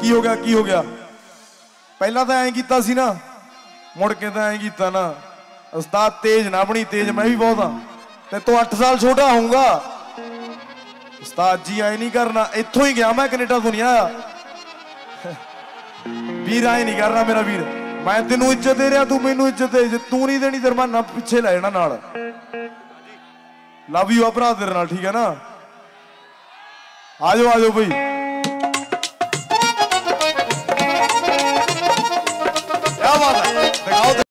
की हो गया पहला तो ऐ किया सी ना मुड़ के तो ऐ किया ना उस्ताद तेज ना बनी तेज मैं भी बहुत हाँ ते तो 8 साल छोटा होऊंगा उस्ताद जी ऐ नहीं करना इत्थों ही गया मैं कनेडा तो नहीं आया वीर ऐ नहीं करना मेरा वीर मैं तेनू इज्जत दे रहा तू मैनू इज्जत दे तू नहीं देनी तेरे मैं पिछे लै जाना नाल लव यू आ भरा तेरे नाल ठीक है ना आ जाओ भाई क्या बात है दिखाओ